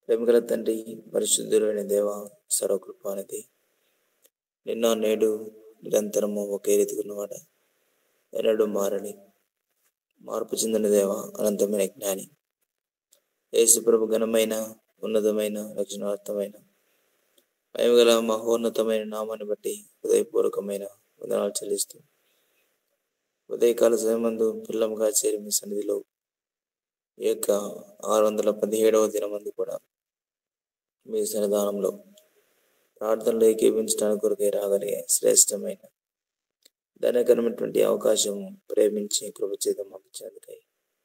ప్రేమగల తండ్రి, పరిశుద్ధుడైన దేవ, సర్వకృపానిధి, నిన్న నేడు నిరంతరము ఒకే రీతిగా ఉన్నవాడ, ఎన్నడూ మారని మార్పు చెందిన దేవ, అనంతమైన జ్ఞాని, యేసు ప్రభు ఘనమైన ఉన్నతమైన రక్షణార్థమైన మహిమగల మహోన్నతమైన నామాన్ని బట్టి హృదయపూర్వకమైన వందనాలు చెల్లిస్తూ ఉదయకాల సమయమందు పిల్లముగా చేరి మీ సన్నిధిలో ఈ యొక్క 617వ దినమందు కూడా మీ సన్నిధానంలో ప్రార్థనలు ఏకీభించడానికి కొరకై రాగలిగే శ్రేష్టమైన ధనకరమైనటువంటి అవకాశం ప్రేమించి కృపచేత మాకు ఇచ్చినందుకై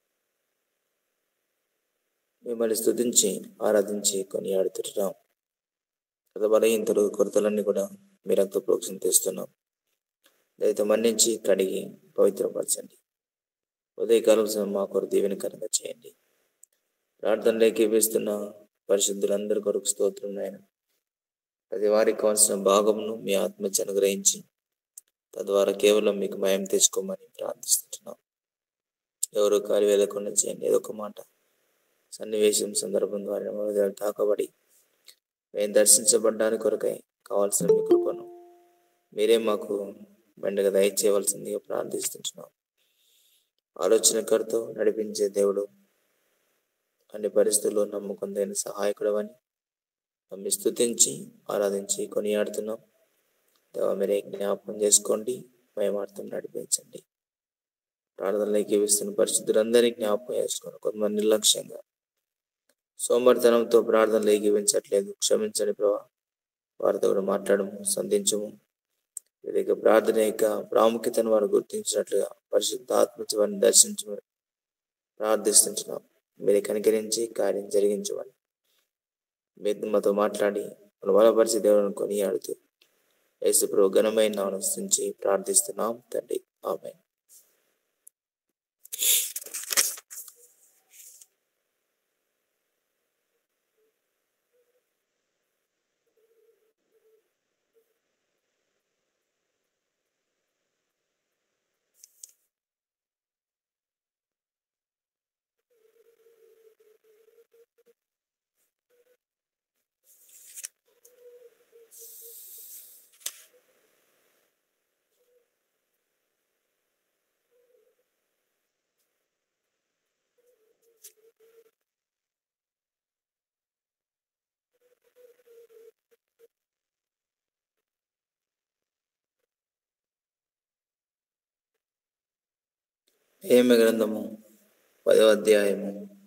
మిమ్మల్ని స్తుతించి ఆరాధించి కొనియాడుతున్నాం. గత బలహీనతలు కొరతలన్నీ కూడా మీ రక్త ప్రోక్షణ తెస్తున్నాం. దయతో మన్నించి కడిగి పవిత్రపరచండి. ఉదయకాలం సమయం మా కొరకు దీవెనకరంగా చేయండి. ప్రార్థనలు ఏకీభిస్తున్న పరిశుద్ధులందరి కొరకు స్తోత్రం నాయన. ప్రతి వారికి కావాల్సిన భాగమును మీ ఆత్మచ అనుగ్రహించి తద్వారా కేవలం మీకు మయం తెచ్చుకోమని ప్రార్థిస్తున్నాం. ఎవరు కాలి వెళ్ళకుండా చేయండి. ఏదో ఒక మాట, సన్నివేశం, సందర్భం ద్వారా తాకబడి మేము దర్శించబడ్డానికి కొరకై కావాల్సిన మీ కృపను మీరే మాకు మెండుగా దయచేయవలసిందిగా ప్రార్థిస్తున్నాం. ఆలోచనకర్తో నడిపించే దేవుడు, అన్ని పరిస్థితుల్లో నమ్మకందైన సహాయకుడు అని మమ్మల్ని స్తుతించి ఆరాధించి కొనియాడుతున్నాం. దేవ, మీరే జ్ఞాపకం చేసుకోండి, మయమార్థం నడిపించండి. ప్రార్థనలోకి వేస్తున్న పరిస్థితులందరినీ జ్ఞాపకం చేసుకోండి. కొంతమంది నిర్లక్ష్యంగా సోమరితనంతో ప్రార్థనలు ఏకీవించట్లేదు, క్షమించండి ప్రభా. వారితో కూడా మాట్లాడము, సంధించము. వీరి ప్రార్థన యొక్క ప్రాముఖ్యతను వారు గుర్తించినట్లుగా పరిశుద్ధాత్మ వారిని దర్శించమని ప్రార్థిస్తున్నాం. మీరు కనికరించి కార్యం జరిగించమని మీరు మాతో మాట్లాడి మన బలపరిచి దేవులను కొనియాడుతూ యేసు ప్రభు ఘనమైన నామమున స్తుతించి ప్రార్థిస్తున్నాం తండ్రి, ఆమేన్. నెహెమ్యా గ్రంథము 10వ అధ్యాయము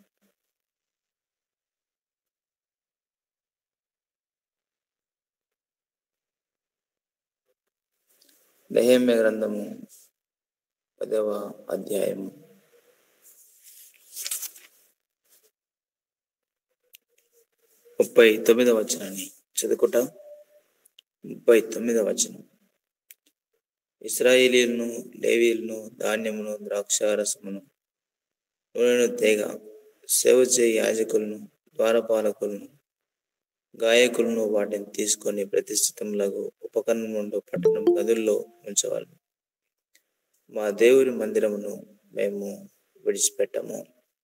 39వ వచనాన్ని చదువుకుంటా. 39వ వచనం. ఇశ్రాయేలీయులను, లేవీయులను ధాన్యమును, ద్రాక్షారసమును, నూనెను తేగ, సేవ చేయి యాజకులను, ద్వారపాలకులను, గాయకులను వాటిని తీసుకొని ప్రతిష్ఠితములకు ఉపకరణం నుండి పట్టణం గదుల్లో ఉంచవాలి. మా దేవుని మందిరమును మేము విడిచిపెట్టము.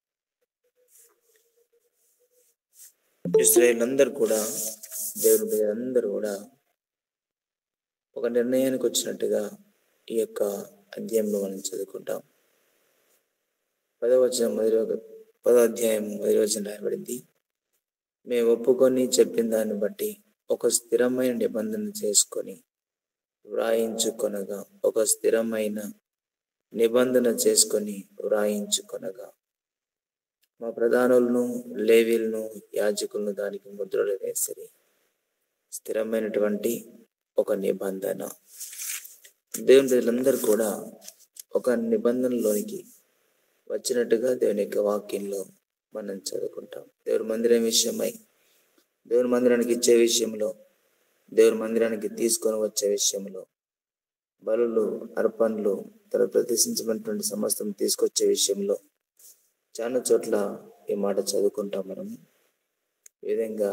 ఇశ్రాయేలులందరూ కూడా, దేవుని బిడ్డలందరూ కూడా ఒక నిర్ణయానికి వచ్చినట్టుగా ఈ యొక్క అధ్యాయంలో మనం చదువుకుంటాం. 10వ అధ్యాయం 10వ వచనం రాయబడింది. మేము ఒప్పుకొని చెప్పిన దాన్ని బట్టి ఒక స్థిరమైన నిబంధన చేసుకొని వ్రాయించుకొనగా, ఒక స్థిరమైన నిబంధన చేసుకొని వ్రాయించుకొనగా మా ప్రధానులను, లేవీలను, యాజకులను దానికి ముద్రలు వేసిరి. స్థిరమైనటువంటి ఒక నిబంధన. దేవుని ప్రజలందరూ కూడా ఒక నిబంధనలోనికి వచ్చినట్టుగా దేవుని యొక్క వాక్యంలో మనం చదువుకుంటాం. దేవుని మందిరం విషయమై, దేవుని మందిరానికి ఇచ్చే విషయంలో, దేవుని మందిరానికి తీసుకొని వచ్చే విషయంలో, బలులు, అర్పణలు, తన ప్రతిష్ఠించబడినటువంటి సమస్తం తీసుకొచ్చే విషయంలో చాలా చోట్ల ఈ మాట చదువుకుంటాం. మనము ఈ విధంగా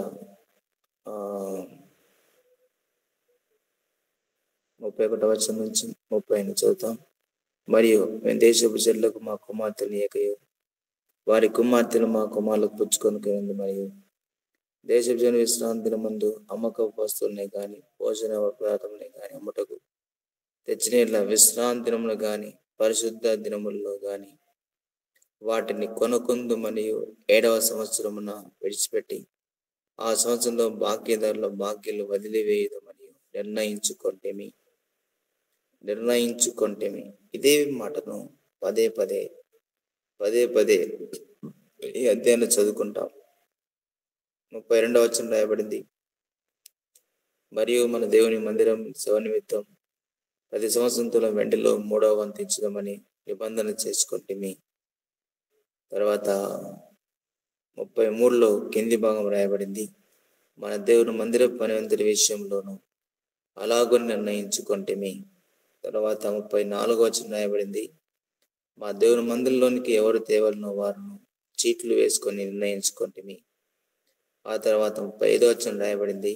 31వ వచనం నుంచి 30 చదువుతాం. మరియు మేము దేశపు చెట్లకు మా కుమార్తెలు ఏకయు, వారి కుమార్తెలు మా కుమారులకు పుచ్చుకొనుకుంది. మరియు దేశపు జన విశ్రాంతి దినమందు అమ్మకపు వస్తువులనే కానీ భోజన పదార్థములనే కానీ అమ్ముటకు తెచ్చిన విశ్రాంతి దినములు కానీ పరిశుద్ధ దినముల్లో కానీ వాటిని కొనకొందు మరియు 7వ సంవత్సరమున విడిచిపెట్టి ఆ సంవత్సరంలో బాకీదారుల బాకీలు వదిలివేయదు మరియు నిర్ణయించుకొంటేమి. ఇదే మాటను పదే పదే ఈ అధ్యాయంలో చదువుకుంటాం. 32వ వచనం రాయబడింది, మరియు మన దేవుని మందిరం సేవ నిమిత్తం ప్రతి సంవత్సరం తులం వెండిలో 3వ వంతు ఇచ్చుదామని నిబంధన చేసుకొంటిమి. తర్వాత 33లో కింది భాగం రాయబడింది, మన దేవుని మందిర పనివంతుల విషయంలోనూ అలాగూ నిర్ణయించుకొంటిమి. తర్వాత 34వ వచనం రాయబడింది, మా దేవుని మందిరంలోనికి ఎవరు తేవలనో వారిని చీట్లు వేసుకొని నిర్ణయించుకొంటిమి. ఆ తర్వాత 35వ వచనం రాయబడింది,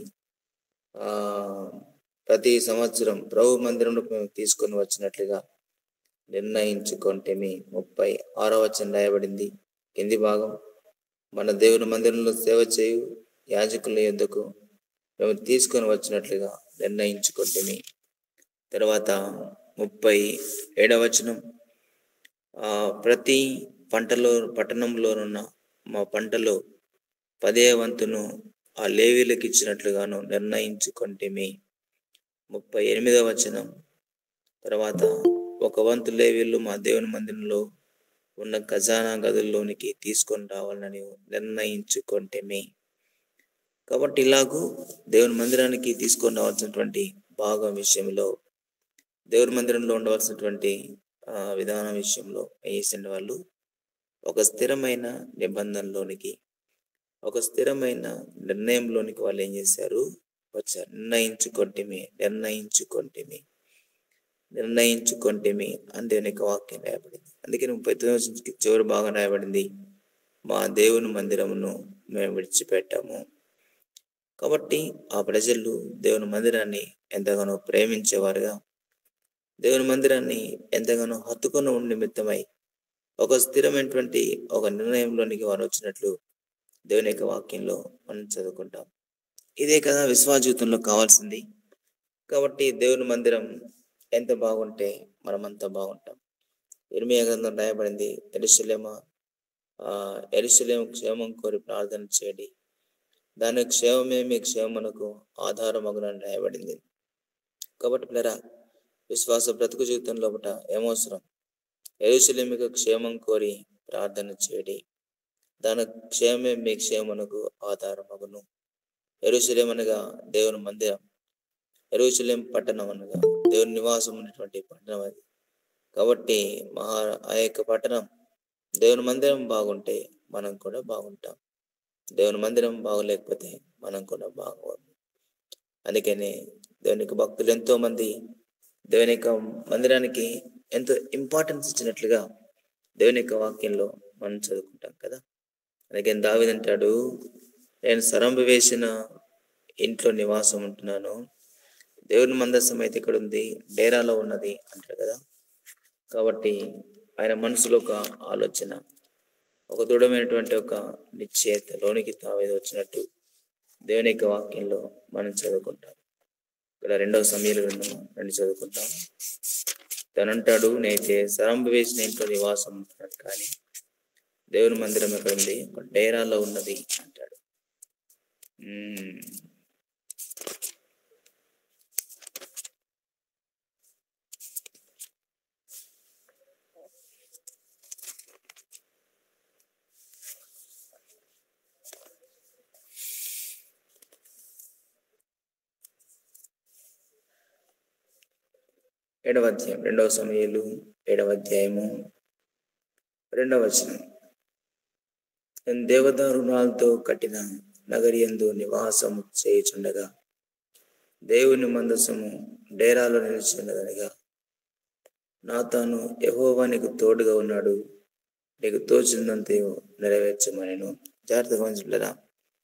ప్రతి సంవత్సరం ప్రభు మందిరంలో మేము తీసుకొని వచ్చినట్లుగా నిర్ణయించుకొంటిమి. 36వ వచనం రాయబడింది కింది భాగం, మన దేవుని మందిరంలో సేవ చేయు యాజకుల యొద్దకు మేము తీసుకొని వచ్చినట్లుగా నిర్ణయించుకొంటిమి. తర్వాత 37వ వచనం, ప్రతి పట్టణంలోనున్న మా పంటలో 10వ వంతును ఆ లేవీలకు ఇచ్చినట్లుగాను నిర్ణయించుకొంటిమి. 38వ వచనం, తర్వాత 1 వంతు లేవీలు మా దేవుని మందిరంలో ఉన్న ఖజానా గదుల్లోనికి తీసుకొని రావాలని నిర్ణయించుకొంటిమి. కాబట్టి ఇలాగూ దేవుని మందిరానికి తీసుకొని రావాల్సినటువంటి భాగం విషయంలో, దేవుని మందిరంలో ఉండవలసినటువంటి విధానం విషయంలో వేసిన వాళ్ళు ఒక స్థిరమైన నిబంధనలోనికి, ఒక స్థిరమైన నిర్ణయంలోనికి వాళ్ళు ఏం చేశారు, వచ్చారు. నిర్ణయించుకొంటిమి అని దేవుని యొక్క వాక్యం రాయబడింది. అందుకని 39 చివరి భాగం రాయబడింది, మా దేవుని మందిరమును మేము విడిచిపెట్టాము. కాబట్టి ఆ ప్రజలు దేవుని మందిరాన్ని ఎంతగానో ప్రేమించేవారుగా, దేవుని మందిరాన్ని ఎంతగానో హత్తుకొని ఉండి నిమిత్తమై ఒక స్థిరమైనటువంటి ఒక నిర్ణయంలోనికి వారు వచ్చినట్లు దేవుని యొక్క వాక్యంలో మనం చదువుకుంటాం. ఇదే కదా విశ్వాస జీవితంలో కావాల్సింది. కాబట్టి దేవుని మందిరం ఎంత బాగుంటే మనమంతా బాగుంటాం. ఇర్మీయా గ్రంథం రాయబడింది, యెరూషలేము క్షేమం కోరి ప్రార్థన చేయండి, దాని క్షేమమే మీ క్షేమమునకు ఆధారమగునని రాయబడింది. కాబట్టి పిల్లరా, విశ్వాస బ్రతుకు జీవితంలో ఏమవసరం, యెరూషలేముకు క్షేమం కోరి ప్రార్థన చేయండి, దాని క్షేమమే మీ క్షేమమునకు ఆధారమగును. యెరూషలేం అనగా దేవుని మందిరం, యెరూషలేం పట్టణం అనగా దేవుని నివాసం ఉన్నటువంటి పట్టణం అది. కాబట్టి ఆ యొక్క పట్టణం, దేవుని మందిరం బాగుంటే మనం కూడా బాగుంటాం, దేవుని మందిరం బాగోలేకపోతే మనం కూడా బాగోదు. అందుకనే దేవుని యొక్క భక్తులు ఎంతో మంది దేవుని యొక్క మందిరానికి ఎంతో ఇంపార్టెన్స్ ఇచ్చినట్లుగా దేవుని యొక్క వాక్యంలో మనం చదువుకుంటాం కదా. అందుకని దావీదు అంటాడు, నేను సరంబు వేసిన ఇంట్లో నివాసం ఉంటున్నాను, దేవుని మందసం అయితే ఇక్కడ ఉంది, డేరాలో ఉన్నది అంటాడు కదా. కాబట్టి ఆయన మనసులో ఒక ఆలోచన, ఒక దృఢమైనటువంటి ఒక నిశ్చయతలోనికి దావీదు వచ్చినట్టు దేవుని యొక్క వాక్యంలో మనం చదువుకుంటాం. ఇక్కడ 2వ సమూయేలు గ్రంథం 2 చదువుకుంటాం. తనంటాడు, నేనైతే సరంబు వేసిన ఇంట్లో నివాసం ఉంటున్నాను, కానీ దేవుని మందిరం ఎక్కడ ఉంది, ఒక డేరాలో ఉన్నది అంటాడు. 7వ అధ్యాయం 2వ సమూయేలు 7వ అధ్యాయము 2వ వచనం, నేను దేవదారుణాలతో కట్టిన నగరియందు నివాసము చేయుచుండగా దేవుని మందసము డేరాలో నిలిచినదనగా, నాతాను యెహోవా నీకు తోడుగా ఉన్నాడు, నీకు తోచినంతయు నెరవేర్చమనెను. జాగ్రత్తగా గమనించలేరా,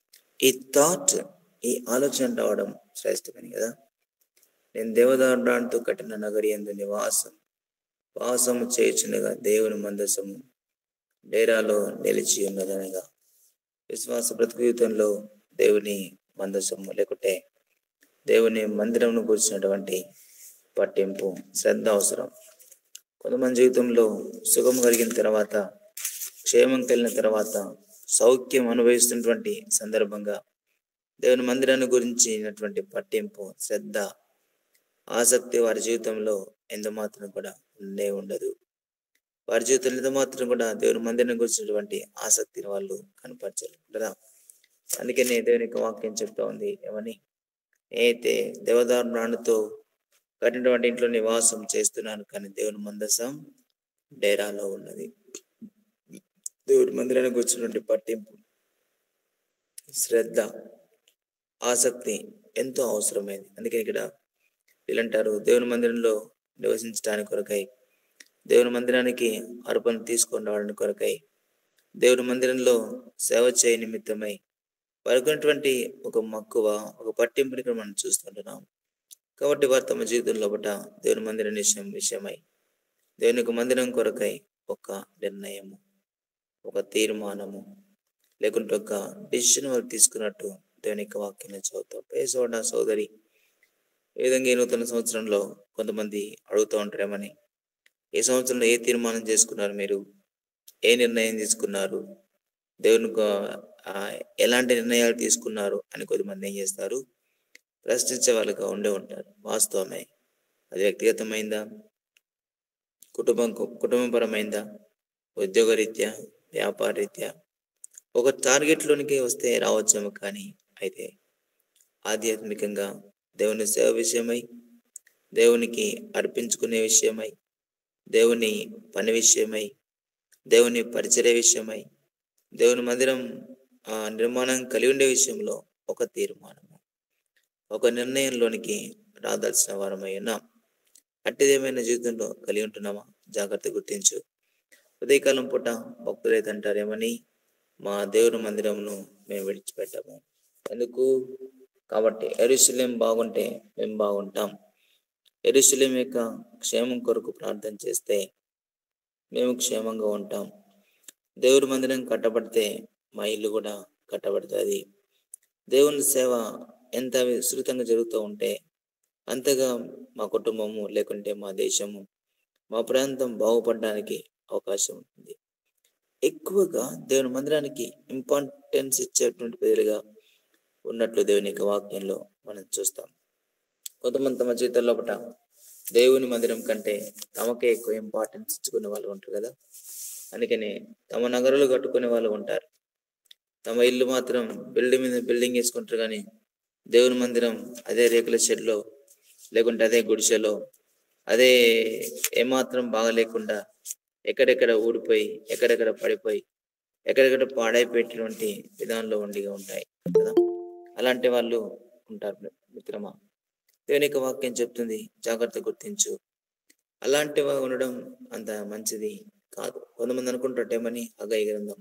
ఈ ఆలోచన రావడం శ్రేష్టమని కదా. నేను దేవదారుణాలతో కట్టిన నగరియందు వాసము చేయుచుండగా దేవుని మందసము డేరాలో నిలిచి ఉన్నదనగా. విశ్వాస బ్రతుకు జీవితంలో దేవుని మందసము లేకుంటే దేవుని మందిరంను కూర్చున్నటువంటి పట్టింపు, శ్రద్ధ అవసరం. కొంతమంది జీవితంలో సుఖం కలిగిన తర్వాత, క్షేమం కలిగిన తర్వాత, సౌఖ్యం అనుభవిస్తున్నటువంటి సందర్భంగా దేవుని మందిరాన్ని గురించినటువంటి పట్టింపు, శ్రద్ధ, ఆసక్తి వారి జీవితంలో ఎంత మాత్రం కూడా ఉండదు. వారి జీవితంలో ఎంత మాత్రం కూడా దేవుని మందిరాన్ని గురించినటువంటి ఆసక్తిని వాళ్ళు కనపరచారు కదా. అందుకనే దేవుని యొక్క వాక్యం చెప్తా ఉంది ఏమని, అయితే దేవదారు ప్రాణుతో కట్టినటువంటి ఇంట్లో నివాసం చేస్తున్నాను, కానీ దేవుని మందసం డేరాలో ఉన్నది. దేవుని మందిరానికి వచ్చినటువంటి పట్టింపు, శ్రద్ధ, ఆసక్తి ఎంతో అవసరమైంది. అందుకని ఇక్కడ వీళ్ళంటారు, దేవుని మందిరంలో నివసించడానికి కొరకై, దేవుని మందిరానికి అర్పణ తీసుకొని రావడానికి కొరకై, దేవుని మందిరంలో సేవ చేయ నిమిత్తమై వారికి ఒక మక్కువ, ఒక పట్టింపుని ఇక్కడ మనం చూస్తుంటున్నాం. కాబట్టి వారు తమ జీవితంలో దేవుని మందిరం విషయమై దేవుని యొక్క మందిరం కొరకై ఒక నిర్ణయము, ఒక తీర్మానము, లేకుంటే ఒక డిసిషన్ వారు తీసుకున్నట్టు దేవుని యొక్క వాక్యాన్ని చదువుతాం. పేసోడ సోదరి, ఈ విధంగా ఈ నూతన సంవత్సరంలో కొంతమంది అడుగుతూ ఉంటారేమని, ఈ సంవత్సరంలో ఏ తీర్మానం చేసుకున్నారు, మీరు ఏ నిర్ణయం తీసుకున్నారు, దేవుని ఎలాంటి నిర్ణయాలు తీసుకున్నారు అని కొద్దిమంది ఏం చేస్తారు, ప్రశ్నించే వాళ్ళుగా ఉంటారు. వాస్తవమే. అది వ్యక్తిగతమైందా, కుటుంబపరమైందా, ఉద్యోగరీత్యా, వ్యాపార రీత్యా, ఒక టార్గెట్లోనికి వస్తే రావచ్చేమో, కానీ అయితే ఆధ్యాత్మికంగా దేవుని సేవ విషయమై, దేవునికి అర్పించుకునే విషయమై, దేవుని పని విషయమై, దేవుని పరిచర్య విషయమై, దేవుని మందిరం నిర్మాణం కలిగి ఉండే విషయంలో ఒక తీర్మానము, ఒక నిర్ణయంలోనికి రాదాల్సిన వారమై ఉన్నాం. అట్టిదేమైనా జీవితంలో కలిగి ఉంటున్నామా? జాగ్రత్త గుర్తించు. ఉదయకాలం పూట భక్తులైతే అంటారేమని, మా దేవుని మందిరమును మేము విడిచిపెట్టాము. ఎందుకు? కాబట్టి యెరూషలేము బాగుంటే మేము బాగుంటాం. యెరూషలేము యొక్క క్షేమం కొరకు ప్రార్థన చేస్తే మేము క్షేమంగా ఉంటాం. దేవుని మందిరం కట్టబడితే మా ఇల్లు కూడా కట్టబడుతుంది. దేవుని సేవ ఎంత విస్తృతంగా జరుగుతూ ఉంటే అంతగా మా కుటుంబము, లేకుంటే మా దేశము, మా ప్రాంతం బాగుపడడానికి అవకాశం ఉంటుంది. ఎక్కువగా దేవుని మందిరానికి ఇంపార్టెన్స్ ఇచ్చేటువంటి ప్రజలుగా ఉన్నట్లు దేవుని యొక్క వాక్యంలో మనం చూస్తాం. కొంతమంది తమ జీవితంలో దేవుని మందిరం కంటే తమకే ఎక్కువ ఇంపార్టెన్స్ ఇచ్చుకునే వాళ్ళు ఉంటారు కదా. అందుకని తమ నగరాలు కట్టుకునే వాళ్ళు ఉంటారు. తమ ఇల్లు మాత్రం బిల్డింగ్ మీద బిల్డింగ్ వేసుకుంటారు, కానీ దేవుని మందిరం అదే రేకుల షెడ్లో, లేకుంటే అదే గుడిసెలో, అదే ఏమాత్రం బాగలేకుండా ఎక్కడెక్కడ ఊడిపోయి, ఎక్కడెక్కడ పడిపోయి, ఎక్కడెక్కడ పాడైపోయేటువంటి విధానంలో ఉంటాయి కదా. అలాంటి వాళ్ళు ఉంటారు మిత్రమా. దేవుని యొక్క వాక్యం చెప్తుంది, జాగ్రత్త గుర్తించు. అలాంటివి ఉండడం అంత మంచిది కాదు. కొంతమంది అనుకుంటారేమని, హగ్గయి గ్రంథం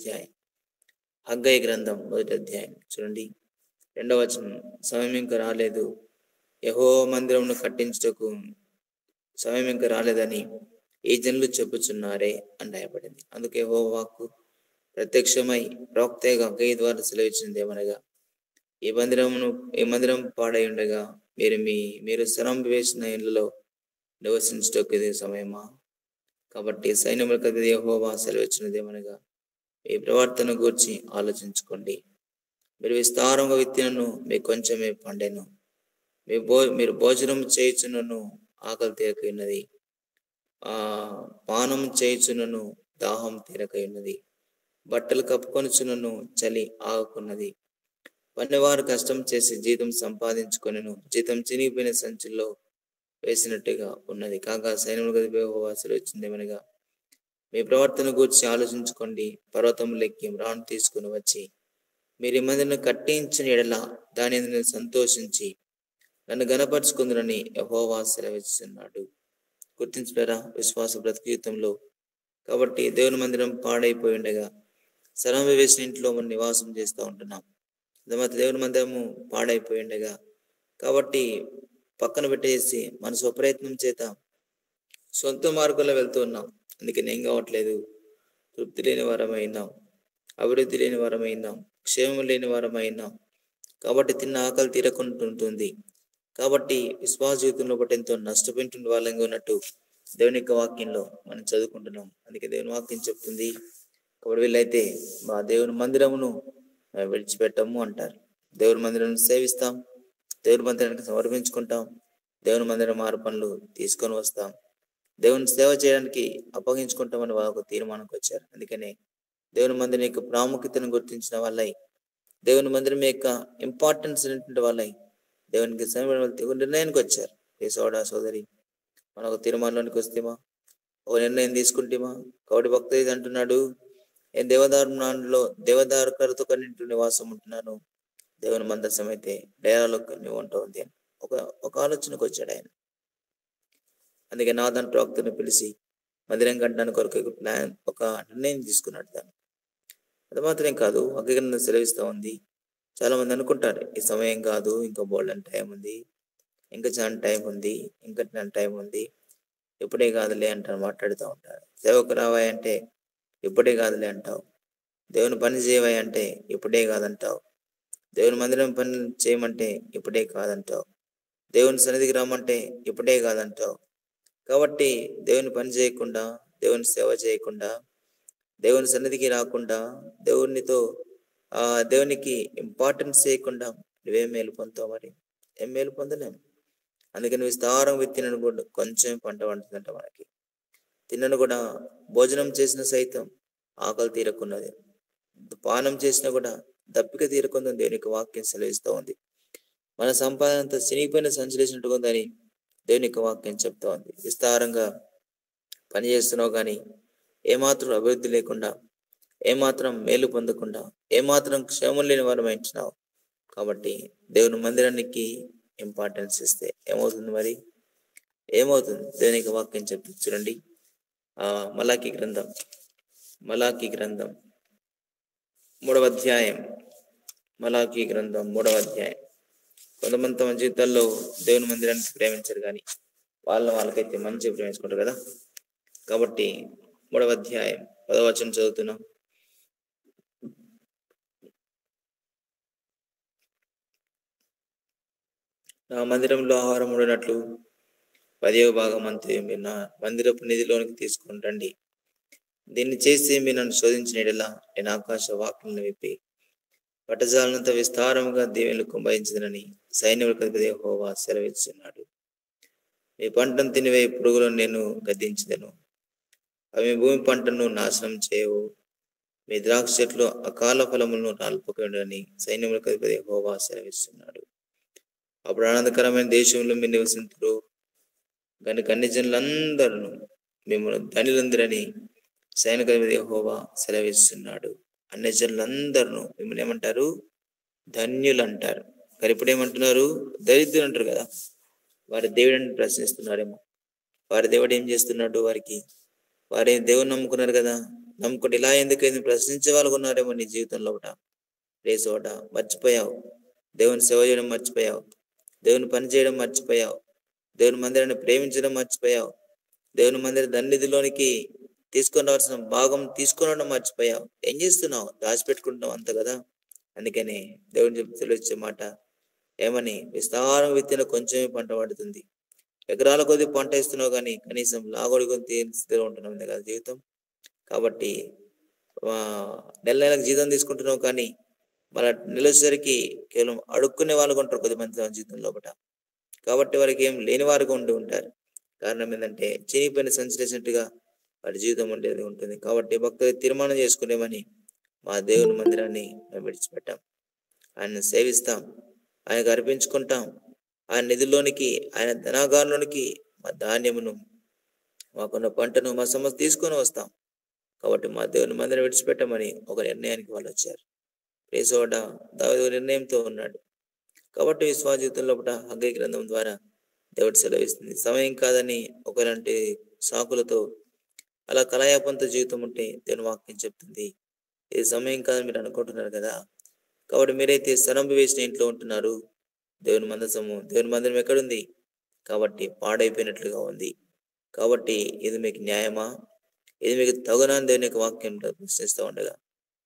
1 అధ్యాయం చూడండి, 2వ వచనం, సమయం ఇంకా రాలేదు, యెహోవా మందిరమును కట్టించుటకు సమయం ఇంకా రాలేదని ఈ జనులు చెప్పుచున్నారే అని రాయబడింది. అందుకే యెహోవా వాక్కు ప్రత్యక్షమై ప్రవక్తగా హగ్గయి ద్వారా సెలవిచ్చినది ఏమనగా, ఈ మందిరం పాడై ఉండగా మీరు శరం వేసిన ఇళ్లలో నివసించుటకు ఇది సమయమా? కాబట్టి సైన్యములకు అధిపతి యెహోవా సెలవిచ్చినది ఏమనగా, మీ ప్రవర్తన గూర్చి ఆలోచించుకోండి. మీరు విస్తారంగా విత్తినను మీకు కొంచెమే పండెను. మీరు భోజనం చేయుచునను ఆకలి తీరక ఉన్నది, పానం చేయుచునను దాహం తీరక ఉన్నది, బట్టలు కప్పుకొనుచునను చలి ఆగకున్నది. పనివారు కష్టం చేసి జీతం సంపాదించుకొనెను, జీతం చినిగిపోయిన సంచుల్లో వేసినట్టుగా ఉన్నది. కాగా సైన్యములకు అధిపతి యెహోవా సెలవిచ్చినది ఏమనగా, మీ ప్రవర్తన గూర్చి ఆలోచించుకోండి. పర్వతములెక్కి రాను తీసుకుని వచ్చి మీరు ఈ మందిని కట్టించిన ఎడల దాని నేను సంతోషించి నన్ను గణపరుచుకుందునని యెహోవా సెలవిస్తున్నాడు. గుర్తించుతారా విశ్వాస బ్రతుకుతంలో? కాబట్టి దేవుని మందిరం పాడైపోయి ఉండగా శరం వేసిన ఇంట్లో మనం నివాసం చేస్తూ ఉంటున్నాం. దేవుని మందిరము పాడైపోయి ఉండగా కాబట్టి పక్కన పెట్టేసి మన స్వప్రయత్నం చేత సొంత మార్గంలో వెళ్తూ ఉన్నాం. అందుకే ఏం కావట్లేదు, తృప్తి లేని వారమైనాం. అభివృద్ధి లేని వారమైనాం, క్షేమం లేని వారమైనాం. కాబట్టి తిన్న ఆకలి తీరకుంటుంటుంది. కాబట్టి విశ్వాస జీవితంలో బట్టి ఎంతో నష్టపోయిన వాళ్ళంగా ఉన్నట్టు దేవుని యొక్క వాక్యంలో మనం చదువుకుంటున్నాం. అందుకే దేవుని వాక్యం చెప్తుంది, కాబట్టి వీళ్ళైతే మా దేవుని మందిరమును విడిచిపెట్టము అంటారు. దేవుని మందిరాన్ని సేవిస్తాం, దేవుని మందిరానికి సమర్పించుకుంటాం, దేవుని మందిరం మార్పణలు తీసుకొని వస్తాం, దేవుని సేవ చేయడానికి అప్పగించుకుంటామని వాళ్ళు ఒక తీర్మానంకి వచ్చారు. అందుకనే దేవుని మందిరం యొక్క ప్రాముఖ్యతను గుర్తించిన వాళ్ళై, దేవుని మందిరం యొక్క ఇంపార్టెన్స్ అనేటువంటి వాళ్ళై దేవునికి సమయం నిర్ణయానికి వచ్చారు. ఏ సోడా సోదరి, మనం ఒక తీర్మానంలోనికి వస్తేమా, ఒక నిర్ణయం తీసుకుంటేమా. కాబట్టి భక్త ఇది అంటున్నాడు, నేను దేవదారుకరతో కన్నింటి నివాసం ఉంటున్నాను, దేవుని మందసం అయితే డేరాలో నువ్వు ఉంటావు అని ఒక ఒక ఆలోచనకు వచ్చాడు ఆయన. అందుకే నాథన్ ప్రవక్తను పిలిచి మందిరం కట్టడానికి కొరకు ఒక నిర్ణయం తీసుకున్నాడు. దాన్ని అది మాత్రం కాదు, అగ్నిగ్రంథం సెలవిస్తూ ఉంది. చాలా మంది అనుకుంటారు ఈ సమయం కాదు, ఇంకా బోల్డెన్ టైం ఉంది, ఇంకా చాలా టైం ఉంది, ఇంకా టైం ఉంది, ఇప్పుడే కాదులే అంటారు, మాట్లాడుతూ ఉంటారు. సేవకు రావాయి అంటే ఇప్పుడే కాదులే అంటావు, దేవుని పని చేయవాయి అంటే ఇప్పుడే కాదంటావు, దేవుని మందిరం పని చేయమంటే ఇప్పుడే కాదంటావు, దేవుని సన్నిధికి రమ్మంటే ఇప్పుడే కాదంటావు. కాబట్టి దేవుని పని చేయకుండా, దేవుని సేవ చేయకుండా, దేవుని సన్నిధికి రాకుండా, దేవునికి ఇంపార్టెన్స్ చేయకుండా నువ్వేం మేలు పొందుతావు? మరి ఏం మేలు పొందలేము. అందుకని విస్తారం విత్తినను కూడా కొంచెం పంట పండుతుందంట. మనకి తిన్నను కూడా, భోజనం చేసిన సైతం ఆకలి తీరకున్నది, పానం చేసినా కూడా దప్పిక తీరకుందని దేవునికి వాక్యం సెలవిస్తూ ఉంది. మన సంపాదన అంతా చినిగిపోయిన సంచలేసినట్టుగా ఉందని దేవునికి వాక్యం చెప్తా ఉంది. విస్తారంగా పని చేస్తున్నావు కానీ ఏమాత్రం అభివృద్ధి లేకుండా, ఏమాత్రం మేలు పొందకుండా, ఏమాత్రం క్షేమం లేని వారమైంటున్నావు. కాబట్టి దేవుని మందిరానికి ఇంపార్టెన్స్ ఇస్తే ఏమవుతుంది? మరి ఏమవుతుంది? దేవునికి వాక్యం చెప్తే చూడండి, మలాకీ గ్రంథం 3వ అధ్యాయం. మలాకీ గ్రంథం 3వ అధ్యాయం. కొంతమంది తమ జీవితాల్లో దేవుని మందిరానికి ప్రేమించారు కానీ వాళ్ళకైతే మంచిగా ప్రేమించుకుంటారు కదా. కాబట్టి 3వ అధ్యాయం 10వ వచనం చదువుతున్నాం. నా మందిరంలో ఆహారం ఉండినట్లు 10వ భాగం అంతే మీరు నా మందిరపు నిధిలోనికి తీసుకుని రండి. దీన్ని చేసి మీరు నన్ను శోధించినట్లా నేను ఆకాశ వాక్యలను విప్పి పట్టజాలనంత విస్తారముగా దీవెనలు కుంభవించదనని సైన్యములకు అధిపతి యెహోవా సెలవిస్తున్నాడు. మీ పంటను తినివే పురుగులను నేను గద్దించదను, అవి భూమి పంటను నాశనం చేయవు. మీ ద్రాక్ష చెట్లు అకాల ఫలములను రాల్పకుండని సైన్యములకు అధిపతి యెహోవా సెలవిస్తున్నాడు. అప్పుడు ఆనందకరమైన దేశంలో మీరు నివసింతురు, కనుక అన్ని జనులందరూ మిమ్మల్ని ధనులందరని సైనిక అధిపతి యెహోవా సెలవిస్తున్నాడు. అన్ని జనులందరూ మిమ్మల్ని ఏమంటారు? ధన్యులు అంటారు. కానీ ఇప్పుడు ఏమంటున్నారు? దరిద్రులు అంటారు కదా. వారి దేవుడిని ప్రశ్నిస్తున్నారేమో. వారి దేవుడు ఏం చేస్తున్నాడు? వారి దేవుని నమ్ముకున్నారు కదా, నమ్ముకుంటే ఇలా ఎందుకైంది ప్రశ్నించే వాళ్ళు ఉన్నారేమో నీ జీవితంలో ఒకట. రేసోట మర్చిపోయావు, దేవుని సేవ చేయడం మర్చిపోయావు, దేవుని పని చేయడం మర్చిపోయావు, దేవుని మందిరాన్ని ప్రేమించడం మర్చిపోయావు, దేవుని మందిర సన్నిధిలోనికి తీసుకొని రావాల్సిన భాగం తీసుకొని మర్చిపోయావు. ఏం చేస్తున్నావు? దాచిపెట్టుకుంటున్నావు అంత కదా. అందుకని దేవుని తెలిసే మాట ఏమని, విస్తారం విత్తిన కొంచెమే పంట పడుతుంది. ఎకరాల కొద్ది పంట ఇస్తున్నావు కానీ కనీసం లాగొడి కొని స్థితిలో ఉంటున్నాం కదా జీవితం. కాబట్టి నెలకు జీతం తీసుకుంటున్నావు కానీ మన నెలసరికి కేవలం అడుక్కునే వాళ్ళు ఉంటారు కొద్దిమంది జీవితం లోపల. కాబట్టి వారికి ఏం లేని వారుగా ఉండి ఉంటారు. కారణం ఏంటంటే చినిగిపోయిన సంచలేసినట్టుగా వారి జీవితం ఉండేది ఉంటుంది. కాబట్టి భక్తులు తీర్మానం చేసుకునేమని మా దేవుని మందిరాన్ని మేము విడిచిపెట్టాం, ఆయన్ని సేవిస్తాం, ఆయనకు అర్పించుకుంటాం, ఆయన నిధుల్లోనికి, ఆయన ధనాగారంలోనికి మా ధాన్యమును, మాకున్న పంటను, మా సమస్య తీసుకొని వస్తాం. కాబట్టి మా దేవుని మందిరం విడిచిపెట్టమని ఒక నిర్ణయానికి వాళ్ళు వచ్చారు. యేసోడ దావీదు నిర్ణయంతో ఉన్నాడు. కాబట్టి విశ్వాస జీవితంలో హగ్గై గ్రంథం ద్వారా దేవుడు సెలవిస్తుంది. సమయం కాదని ఒకలాంటి సాకులతో అలా కలయాపంతో జీవితం ఉంటే దేవుని వాక్యం చెప్తుంది ఇది సమయం కాదని మీరు అనుకుంటున్నారు కదా. కాబట్టి మీరైతే సరంబు వేసిన ఇంట్లో ఉంటున్నారు. దేవుని మందిరం ఎక్కడుంది? కాబట్టి పాడైపోయినట్లుగా ఉంది. కాబట్టి ఇది మీకు న్యాయమా? ఇది మీకు తగునా? దేవుని యొక్క వాక్యం ప్రశ్నిస్తూ ఉండగా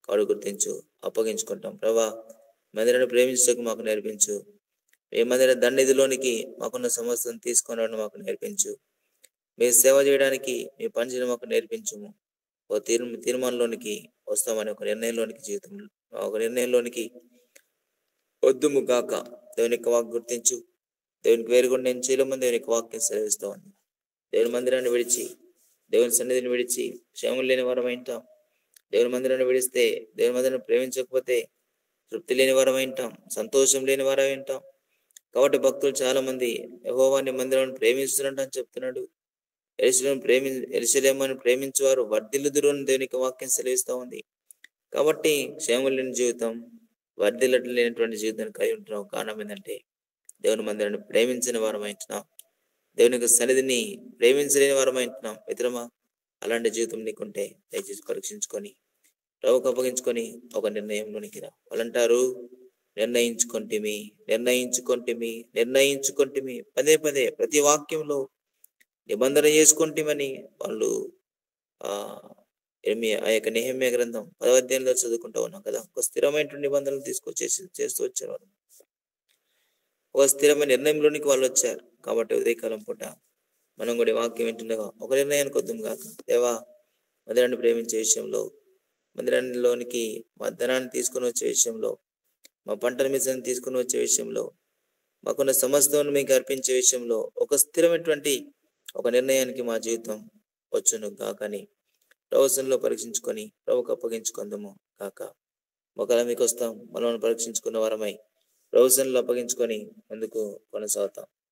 కాడు గుర్తించు, అప్పగించుకుంటాం. ప్రభా, మందిరాన్ని ప్రేమించకు మాకు నేర్పించు. మీ మందిర దండిదిలోనికి మాకున్న సమస్యను తీసుకొని రావడం మాకు నేర్పించు. మీ సేవ చేయడానికి, మీ పని చేయడం మాకు నేర్పించుము. ఒక తీర్మానంలోనికి వస్తామని ఒక నిర్ణయంలోనికి వద్దుము గాక. దేవుని యొక్క వాక్ గుర్తించు. దేవునికి వేరుగా నేను చేయలేమని దేవుని యొక్క వాక్యం సెలవిస్తా ఉంది. దేవుని మందిరాన్ని విడిచి, దేవుని సన్నిధిని విడిచి క్షేమం లేని వారం ఉంటాం. దేవుని మందిరాన్ని విడిస్తే, దేవుని మందిరాన్ని ప్రేమించకపోతే తృప్తి లేని వారం ఉంటాం, సంతోషం లేని వారం ఉంటాం. కాబట్టి భక్తులు చాలా మంది యెహోవాని మందిరాన్ని ప్రేమిస్తున్నట్టు అని చెప్తున్నాడు. యెరూషలేమును ప్రేమించేవారు వర్ధిల్లుదురు అని దేవునికి వాక్యం సెలవిస్తా ఉంది. కాబట్టి క్షేమం లేని జీవితం, వర్ధిల్లట లేనటువంటి జీవితాన్ని కలిగి ఉంటున్నాం. కారణం ఏంటంటే దేవుని మందిరాన్ని ప్రేమించని వారం అంటున్నాం. దేవుని యొక్క సన్నిధిని ప్రేమించలేని వారం అంటున్నాం. మిత్రమా, అలాంటి జీవితం నీకుంటే దయచేసి పరీక్షించుకొని ప్రభువుకు అప్పగించుకొని ఒక నిర్ణయంలోనికి రా. వాళ్ళంటారు, నిర్ణయించుకొంటిమి. పదే పదే ప్రతి వాక్యంలో నిబంధన చేసుకుంటామని వాళ్ళు ఆ ఆ యొక్క నెహెమ్యా గ్రంథం 10వ అధ్యాయంలో చదువుకుంటూ ఉన్నాం కదా. ఒక స్థిరమైన నిబంధనలు చేస్తూ వచ్చారు. ఒక స్థిరమైన నిర్ణయంలోనికి వాళ్ళు వచ్చారు. కాబట్టి ఉదయకాలం పూట మనం కూడా వాక్యం వింటుండగా ఒక నిర్ణయానికి వద్దాం కాక. దేవా, మందిరాన్ని ప్రేమించే విషయంలో, మందిరాల్లోనికి మా ధనాన్ని తీసుకుని వచ్చే విషయంలో, మా పంటల మీద తీసుకుని వచ్చే విషయంలో, మాకున్న సమస్తను మీకు అర్పించే విషయంలో ఒక స్థిరమైనటువంటి ఒక నిర్ణయానికి మా జీవితం వచ్చును కాకని ప్రవచనంలో పరీక్షించుకొని ప్రభుకు అప్పగించుకుందాము కాక. ఒకవేళ మీకు వస్తాం, మనల్ని పరీక్షించుకున్న వారమై ప్రవచనంలో అప్పగించుకొని ముందుకు కొనసాగుతాం.